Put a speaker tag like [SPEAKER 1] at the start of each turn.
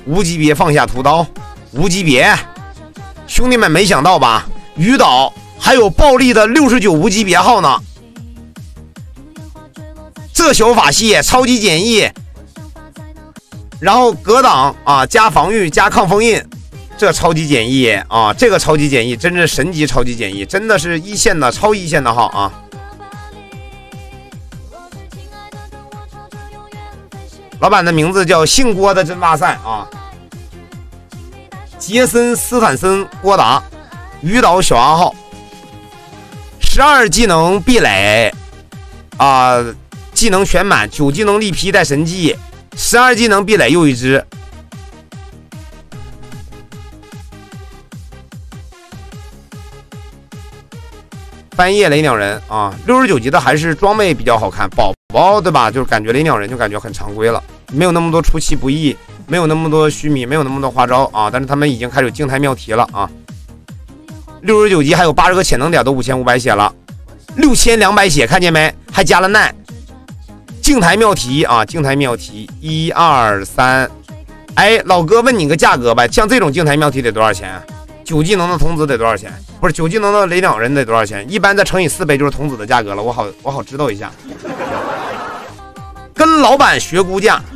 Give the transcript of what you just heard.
[SPEAKER 1] 无级别放下屠刀，无级别，兄弟们没想到吧？鱼岛还有暴力的69无级别号呢。这小法系超级简易，然后格挡啊，加防御加抗封印，这超级简易啊，这个超级简易真是神级超级简易，真的是一线的超一线的号啊。老板的名字叫姓郭的真哇塞啊，杰森斯坦森郭达，鱼岛小阿号，12技能壁垒啊，技能全满，9技能力劈带神技，12技能壁垒又一只。翻页雷鸟人啊，69级的还是装备比较好看，宝宝对吧？就是感觉雷鸟人就感觉很常规了，没有那么多出其不意，没有那么多虚米，没有那么多花招啊。但是他们已经开始有静态妙题了啊。69级还有80个潜能点，都5500血了，6200血，看见没？还加了耐。静态妙题啊，静态妙题，1、2、3。哎，老哥问你个价格呗，像这种静态妙题得多少钱？9技能的童子得多少钱？不是9技能的雷鸟人得多少钱？一般再乘以4倍就是童子的价格了，我好知道一下。跟老板学估价